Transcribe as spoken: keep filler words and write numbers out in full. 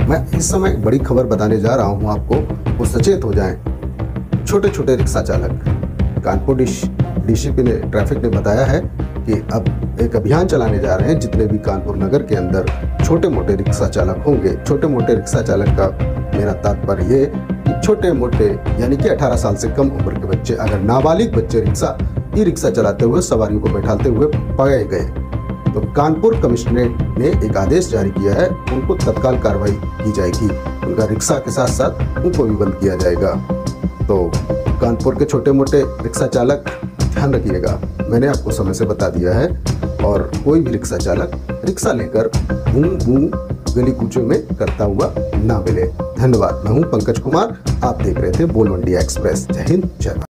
मैं इस समय एक बड़ी खबर बताने जा रहा हूं आपको, वो सचेत हो जाएं। छोटे छोटे रिक्शा चालक, कानपुर डीसीपी ने ट्रैफिक ने बताया है कि अब एक अभियान चलाने जा रहे हैं। जितने भी कानपुर नगर के अंदर छोटे मोटे रिक्शा चालक होंगे, छोटे मोटे रिक्शा चालक का मेरा तात्पर्य ये कि छोटे मोटे यानी कि अठारह साल से कम उम्र के बच्चे, अगर नाबालिग बच्चे रिक्शा ई रिक्शा चलाते हुए सवारियों को बैठाते हुए पाए गए तो कानपुर कमिश्नरेट ने एक आदेश जारी किया है, उनको तत्काल कार्रवाई की जाएगी। उनका रिक्शा के साथ साथ उनको भी बंद किया जाएगा। तो कानपुर के छोटे मोटे रिक्शा चालक ध्यान रखिएगा, मैंने आपको समय से बता दिया है। और कोई भी रिक्शा चालक रिक्शा लेकर बूं बूं गली कूचों में करता हुआ ना मिले। धन्यवाद। मैं हूं पंकज कुमार, आप देख रहे थे बोलवंडिया एक्सप्रेस। जय हिंद, जय भारत।